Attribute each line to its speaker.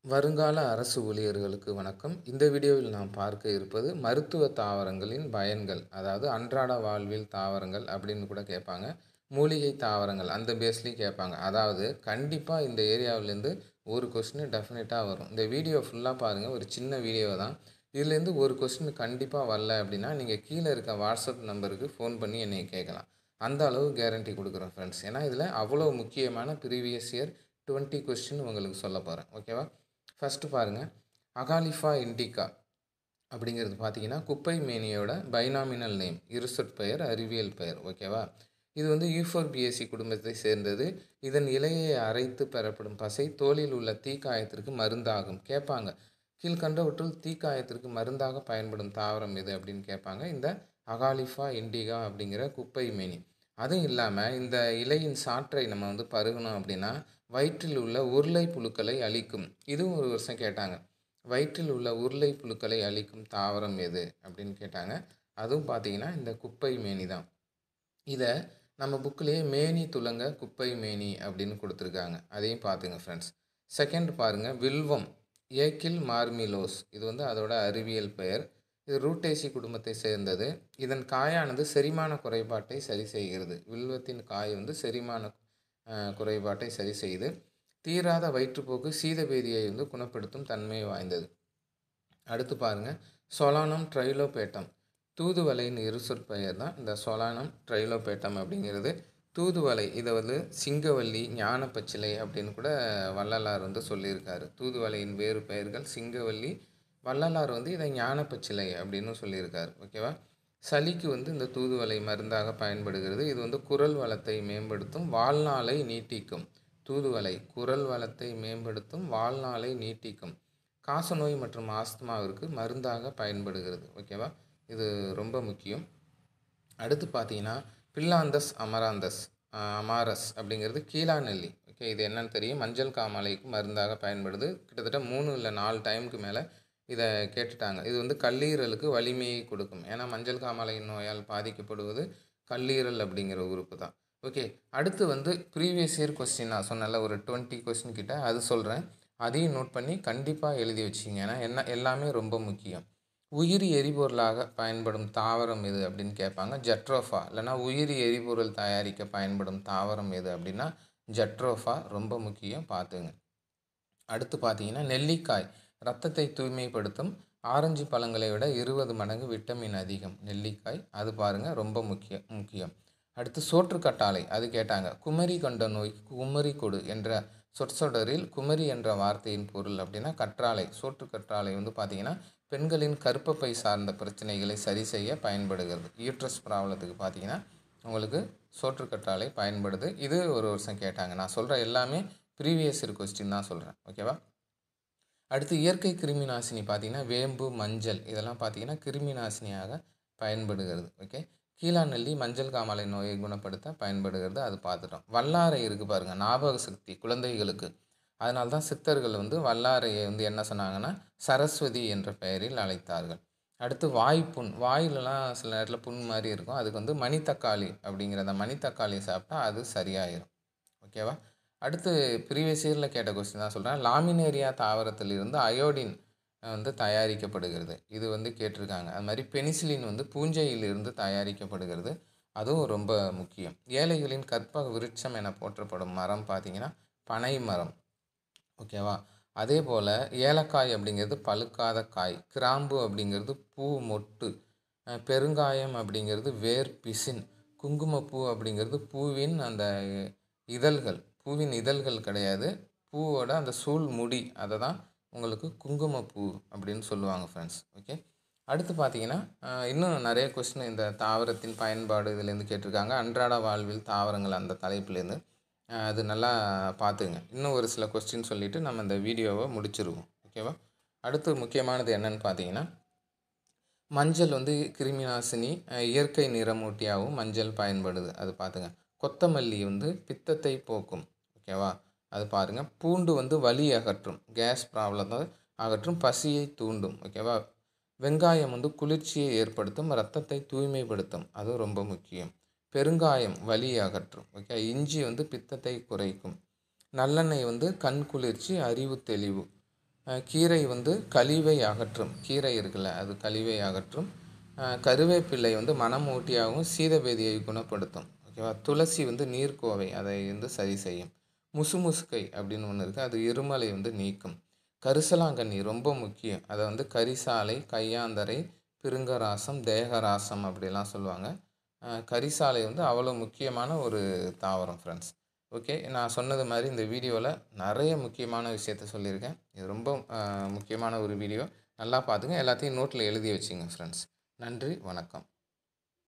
Speaker 1: வருங்கால அரசு ஊழியர்களுக்கு வணக்கம். இந்த வீடியோவில் நாம் பார்க்க இருப்பது மருத்துவ தாவரங்களின் பயன்கள். அதாவது அன்றாட வாழ்வில் தாவரங்கள் அப்படின்னு கூட கேட்பாங்க. மூலிகை தாவரங்கள் அந்த பேஸ்லேயும் கேட்பாங்க. அதாவது கண்டிப்பாக இந்த ஏரியாவிலேருந்து ஒரு கொஸ்டின் டெஃபினட்டாக வரும். இந்த வீடியோ ஃபுல்லாக பாருங்கள். ஒரு சின்ன வீடியோ தான். இதுலேருந்து ஒரு கொஸ்டின் கண்டிப்பாக வரல அப்படின்னா நீங்கள் கீழே இருக்க வாட்ஸ்அப் நம்பருக்கு ஃபோன் பண்ணி என்னை கேட்கலாம். அந்த அளவு கேரண்டி கொடுக்குறோம் ஃப்ரெண்ட்ஸ். ஏன்னா இதில் அவ்வளோ முக்கியமான ப்ரீவியஸ் இயர் 20 கொஸ்டின் உங்களுக்கு சொல்ல போகிறேன். ஓகேவா? ஃபஸ்ட்டு பாருங்கள். அகாலிஃபா இண்டிகா அப்படிங்கிறது பார்த்தீங்கன்னா குப்பை மேனியோட பைனாமினல் நேம், இருசொற்பெயர், அறிவியல் பெயர். ஓகேவா? இது வந்து யூஃபோர்பியேசி குடும்பத்தை சேர்ந்தது. இதன் இலையை அரைத்து பெறப்படும் பசை தோலில் உள்ள தீக்காயத்திற்கு மருந்தாகும். கேட்பாங்க, கீழ்கண்டவற்றுள் தீக்காயத்திற்கு மருந்தாக பயன்படும் தாவரம் எது அப்படின்னு கேட்பாங்க. இந்த அகாலிஃபா இண்டிகா அப்படிங்கிற குப்பை மேனி. அதுவும் இல்லாமல் இந்த இலையின் சாற்றை நம்ம வந்து பருகணும் அப்படின்னா வயிற்றில் உள்ள உருளை புழுக்களை அழிக்கும். இதுவும் ஒரு வருஷம் கேட்டாங்க. வயிற்றில் உள்ள உருளை புழுக்களை அழிக்கும் தாவரம் எது அப்படின்னு கேட்டாங்க. அதுவும் பார்த்தீங்கன்னா இந்த குப்பை மேனி தான். இதை நம்ம புக்கிலேயே மேனி துலங்க குப்பை மேனி அப்படின்னு கொடுத்துருக்காங்க. அதையும் பார்த்துங்க ஃப்ரெண்ட்ஸ். செகண்ட் பாருங்கள், வில்வம் ஏக்கில் மார்மிலோஸ். இது வந்து அதோட அறிவியல் பெயர். இது ரூட்டேசி குடும்பத்தை சேர்ந்தது. இதன் காயானது செரிமான குறைபாட்டை சரி செய்கிறது. வில்வத்தின் காய் வந்து செரிமான குறைபாட்டை சரி செய்து தீராத வயிற்றுப்போக்கு சீதபேதியை வந்து குணப்படுத்தும் தன்மை வாய்ந்தது. அடுத்து பாருங்கள், சொலானம் ட்ரைலோபேட்டம். தூதுவளையின் இருசொற்பெயர் தான் இந்த சொலானம் ட்ரைலோபேட்டம் அப்படிங்கிறது. தூதுவளை இதை வந்து சிங்கவல்லி, ஞான பச்சிலை அப்படின்னு கூட வள்ளலார் வந்து சொல்லியிருக்காரு. தூதுவளையின் வேறு பெயர்கள் சிங்கவல்லி. வள்ளலார் வந்து இதை ஞான பச்சிலை அப்படின்னு சொல்லியிருக்காரு. ஓகேவா? சளிக்கு வந்து இந்த தூதுவளை மருந்தாக பயன்படுகிறது. இது வந்து குரல் வளத்தை மேம்படுத்தும், வாழ்நாளை நீட்டிக்கும். தூதுவளை குரல் வளத்தை மேம்படுத்தும், வாழ்நாளை நீட்டிக்கும். காசநோய் மற்றும் ஆஸ்துமாவிற்கு மருந்தாக பயன்படுகிறது. ஓகேவா? இது ரொம்ப முக்கியம். அடுத்து பார்த்தீங்கன்னா பில்லாந்தஸ் அமாரஸ் அப்படிங்கிறது கீழா நெல்லி. ஓகே, இது என்னன்னு தெரியும். மஞ்சள் காமாலைக்கு மருந்தாக பயன்படுது. கிட்டத்தட்ட 3 இல்லை 4 டைமுக்கு மேலே இதை கேட்டுட்டாங்க. இது வந்து கல்லீரலுக்கு வலிமையை கொடுக்கும். ஏன்னா மஞ்சள் காமாலை நோயால் பாதிக்கப்படுவது கல்லீரல் அப்படிங்கிற உறுப்பு தான். ஓகே, அடுத்து வந்து ப்ரீவியஸ் இயர் கொஸ்டின் நான் சொன்னல ஒரு 20 கொஸ்டின் கிட்ட, அது சொல்கிறேன். அதையும் நோட் பண்ணி கண்டிப்பாக எழுதி வச்சிங்க. ஏன்னா எல்லாமே ரொம்ப முக்கியம். உயிரி எரிபொருளாக பயன்படும் தாவரம் எது அப்படின்னு கேட்பாங்க. ஜட்ரோஃபா. இல்லைனா உயிரி எரிபொருள் தயாரிக்க பயன்படும் தாவரம் எது அப்படின்னா ஜட்ரோஃபா. ரொம்ப முக்கியம், பார்த்துங்க. அடுத்து பார்த்தீங்கன்னா நெல்லிக்காய் இரத்தத்தை தூய்மைப்படுத்தும். ஆரஞ்சு பழங்களை விட 20 மடங்கு விட்டமின் அதிகம் நெல்லிக்காய். அது பாருங்கள், ரொம்ப முக்கியம். அடுத்து சோற்றுக்கற்றாழை. அது கேட்டாங்க. குமரி கண்ட நோய் குமரி கொடு என்ற சொற்சொடரில் குமரி என்ற வார்த்தையின் பொருள் அப்படின்னா கற்றாழை. சோற்றுக்கற்றாழை வந்து பார்த்திங்கன்னா பெண்களின் கர்ப்பப்பை சார்ந்த பிரச்சனைகளை சரி செய்ய பயன்படுகிறது. யூட்ரஸ் ப்ராப்ளத்துக்கு பார்த்திங்கன்னா உங்களுக்கு சோற்றுக்கற்றாழை பயன்படுது. இது ஒரு வருஷம் கேட்டாங்க. நான் சொல்கிற எல்லாமே ப்ரீவியஸ் இயர் கொஸ்டின் தான் சொல்கிறேன். ஓகேவா? அடுத்து இயற்கை கிருமி நாசினி பார்த்திங்கன்னா வேம்பு, மஞ்சள் இதெல்லாம் பார்த்திங்கன்னா கிருமி நாசினியாக பயன்படுகிறது. ஓகே, கீழா நெல்லி மஞ்சள் காமாலை நோயை குணப்படுத்த பயன்படுகிறது. அது பார்த்துட்டோம். வல்லாரை இருக்குது பாருங்கள், ஞாபக சக்தி குழந்தைகளுக்கு. அதனால தான் சித்தர்கள் வந்து வல்லாரையை வந்து என்ன சொன்னாங்கன்னா சரஸ்வதி என்ற பெயரில் அழைத்தார்கள். அடுத்து வாய்ப்புண். வாயிலெலாம் சில நேரத்தில் புண் மாதிரி இருக்கும். அதுக்கு வந்து மணித்தக்காளி அப்படிங்கிற அந்த மணித்தக்காளி சாப்பிட்டா அது சரியாயிடும். ஓகேவா? அடுத்து ப்ரீவியஸ் இயரில் கேட்ட கொஸ்டின் தான் சொல்கிறேன். லாமினேரியா தாவரத்திலிருந்து அயோடின் வந்து தயாரிக்கப்படுகிறது. இது வந்து கேட்டிருக்காங்க. அது மாதிரி பெனிசிலின் வந்து பூஞ்சையிலிருந்து தயாரிக்கப்படுகிறது. அதுவும் ரொம்ப முக்கியம். ஏழைகளின் கற்பக விருட்சம் என போற்றப்படும் மரம் பார்த்திங்கன்னா பனை மரம். ஓகேவா? அதே போல் ஏலக்காய் அப்படிங்கிறது பழுக்காத காய். கிராம்பு அப்படிங்கிறது பூ மொட்டு. பெருங்காயம் அப்படிங்கிறது வேர் பிசின். குங்குமப்பூ அப்படிங்கிறது பூவின் அந்த இதழ்கள். பூவின் இதழ்கள் கிடையாது, பூவோட அந்த சூழ் முடி. அதை தான் உங்களுக்கு குங்குமப்பூ அப்படின்னு சொல்லுவாங்க ஃப்ரெண்ட்ஸ். ஓகே, அடுத்து பார்த்தீங்கன்னா இன்னும் நிறைய கொஸ்டின் இந்த தாவரத்தின் பயன்பாடு இதுலேருந்து கேட்டிருக்காங்க. அன்றாட வாழ்வில் தாவரங்கள் அந்த தலைப்புலேருந்து அது நல்லா பார்த்துங்க. இன்னும் ஒரு சில கொஸ்டின் சொல்லிவிட்டு நம்ம இந்த வீடியோவை முடிச்சிருவோம். ஓகேவா? அடுத்து முக்கியமானது என்னன்னு பார்த்தீங்கன்னா மஞ்சள் வந்து கிருமி நாசினி, இயற்கை நிறமூட்டியாகவும் மஞ்சள் பயன்படுது. அது பார்த்துங்க. கொத்தமல்லி வந்து பித்தத்தை போக்கும். ஓகேவா? அது பாருங்கள். பூண்டு வந்து வலி அகற்றும், கேஸ் ப்ராப்ளத்தை அகற்றும், பசியை தூண்டும். ஓகேவா? வெங்காயம் வந்து குளிர்ச்சியை ஏற்படுத்தும், இரத்தத்தை தூய்மைப்படுத்தும். அது ரொம்ப முக்கியம். பெருங்காயம் வலி அகற்றும். ஓகே, இஞ்சி வந்து பித்தத்தை குறைக்கும். நல்லெண்ணெய் வந்து கண் குளிர்ச்சி, அறிவு தெளிவு. கீரை வந்து கழிவை அகற்றும். கீரை இருக்குல்ல, அது கழிவை அகற்றும். கருவேப்பிலை வந்து மனமூட்டியாகவும் சீதபேதியை குணப்படுத்தும். ஓகேவா? துளசி வந்து நீர்க்கோவை, அதை வந்து சரி செய்யும். முசுமுசுக்கை அப்படின்னு ஒண்ணு இருக்கு. அது இருமலை வந்து நீக்கும். கரிசலாங்கண்ணி ரொம்ப முக்கியம். அத வந்து கரிசாலை, கையாந்தரை, பிருங்கராசம், தேகராசம் அப்படிலாம் சொல்லுவாங்க. கரிசாலை வந்து அவ்வளோ முக்கியமான ஒரு தாவரம் ஃப்ரெண்ட்ஸ். ஓகே. நான் சொன்னது மாரி இந்த வீடியோல நெறைய முக்கியமான விஷயத்த சொல்லியிருக்கேன். இது ரொம்ப முக்கியமான ஒரு வீடியோ. நல்லா பார்த்துங்க. எல்லாத்தையும் நோட்ல எழுதி வச்சுங்க ஃப்ரெண்ட்ஸ். நன்றி, வணக்கம்.